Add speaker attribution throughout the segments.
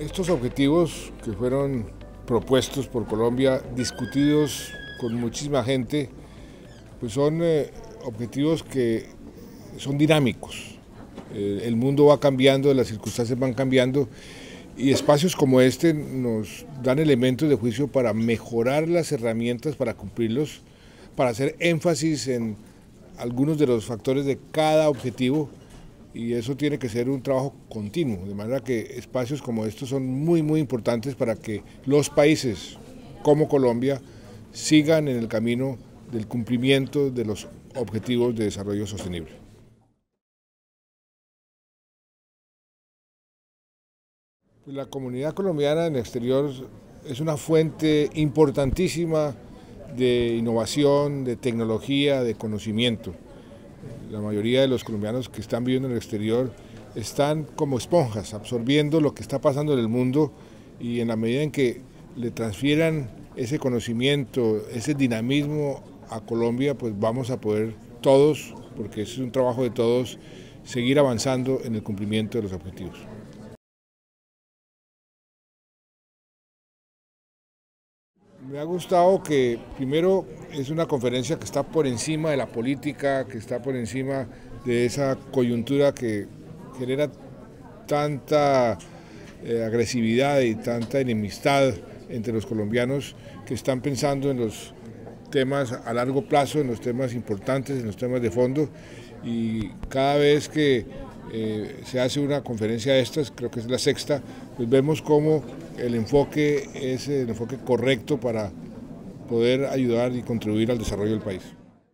Speaker 1: Estos objetivos que fueron propuestos por Colombia, discutidos con muchísima gente, pues son objetivos que son dinámicos. El mundo va cambiando, las circunstancias van cambiando y espacios como este nos dan elementos de juicio para mejorar las herramientas para cumplirlos, para hacer énfasis en algunos de los factores de cada objetivo, y eso tiene que ser un trabajo continuo, de manera que espacios como estos son muy importantes para que los países como Colombia sigan en el camino del cumplimiento de los objetivos de desarrollo sostenible. Pues la comunidad colombiana en el exterior es una fuente importantísima de innovación, de tecnología, de conocimiento. La mayoría de los colombianos que están viviendo en el exterior están como esponjas, absorbiendo lo que está pasando en el mundo, y en la medida en que le transfieran ese conocimiento, ese dinamismo a Colombia, pues vamos a poder todos, porque es un trabajo de todos, seguir avanzando en el cumplimiento de los objetivos. Me ha gustado que primero es una conferencia que está por encima de la política, que está por encima de esa coyuntura que genera tanta agresividad y tanta enemistad entre los colombianos que están pensando en los temas a largo plazo, en los temas importantes, en los temas de fondo, y cada vez que se hace una conferencia de estas, creo que es la sexta, pues vemos cómo el enfoque es el enfoque correcto para poder ayudar y contribuir al desarrollo del país.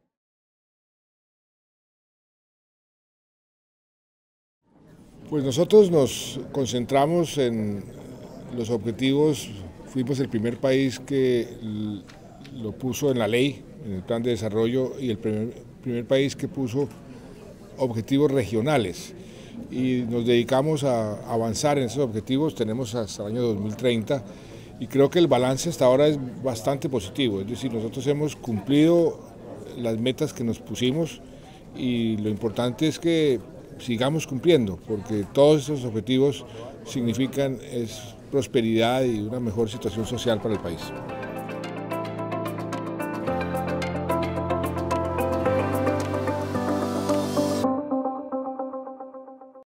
Speaker 1: Pues nosotros nos concentramos en los objetivos, fuimos el primer país que lo puso en la ley, en el plan de desarrollo, y el primer país que puso objetivos regionales, y nos dedicamos a avanzar en esos objetivos. Tenemos hasta el año 2030 y creo que el balance hasta ahora es bastante positivo, es decir, nosotros hemos cumplido las metas que nos pusimos y lo importante es que sigamos cumpliendo, porque todos esos objetivos significan prosperidad y una mejor situación social para el país.